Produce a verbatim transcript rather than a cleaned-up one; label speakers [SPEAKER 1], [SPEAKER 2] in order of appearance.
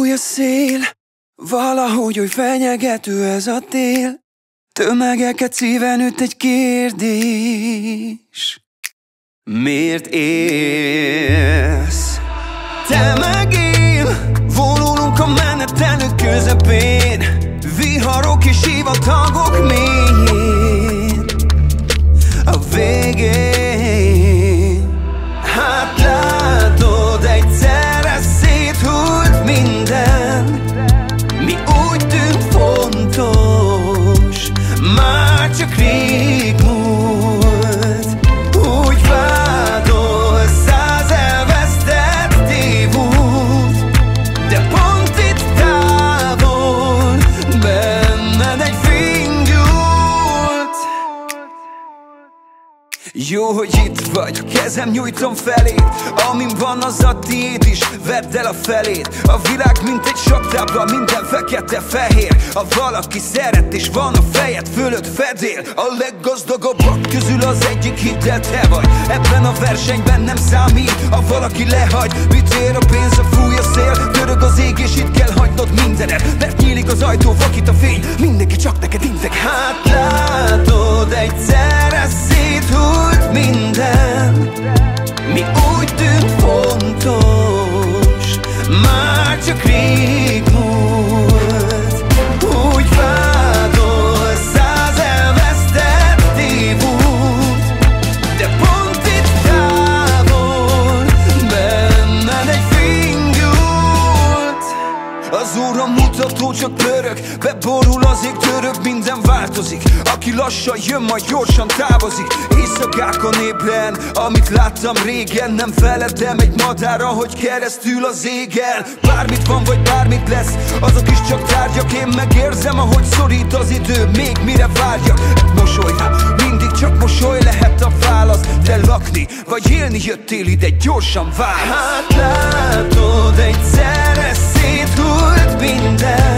[SPEAKER 1] fúj a szél, valahogy oly fenyegető ez a tél. Tömegeket szíven üt egy kérdés: miért élsz? Te meg én, vonulunk a menetelő közepén, viharok és sivatagok mélyén. A végén, hát látod, egyszerre széthult minden. Mi úgy tűnt fontos, már csak rég múlt. Úgy vádol száz elvesztett évút, de pont itt távol benned egy fény gyújt. Jó, hogy itt vagy, kezem nyújtom felét. Amin van, az a tiéd is, vedd el a felét. A világ mint egy saktábla, minden fekete-fehér. Ha valaki szeret és van a fejed fölött fedél, a leggazdagabbak közül az egyik, hidd el, te vagy. Ebben a versenyben nem számít, ha valaki lehagy. Mit ér a pénz, ha fúj a szél, törög az ég és itt kell hagynod mindened. Mert nyílik az ajtó, vakít a fény, mindenki csak neked integ. Hát látod, egyszerre széthult minden. Mi úgy tűnt fontos, már csak rég múlt. Úgy vádol száz elvesztett évút, de pont itt távol benned egy fény gyújt. Az óra mutató csak pörög, beborul az ég, török, minden változik. Aki lassan jön, majd gyorsan távozik. Éjszakákon ébren, amit láttam régen. Nem feledem egy madár, ahogy keresztül az égen. Bármit van, vagy bármit lesz, azok is csak tárgyak. Én megérzem, ahogy szorít az idő, még mire várjak. Egy mosoly, mindig csak mosoly lehet a válasz. De lakni, vagy élni jöttél ide, gyorsan válasz. Hát látod, egyszerre széthult minden.